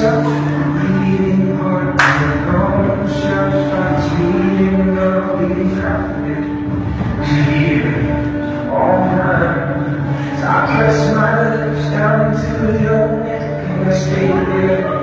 myself, bleeding heart, no shelf, bleeding love, bleeding habit. Here, all night, I press my lips down to your neck and I stay there.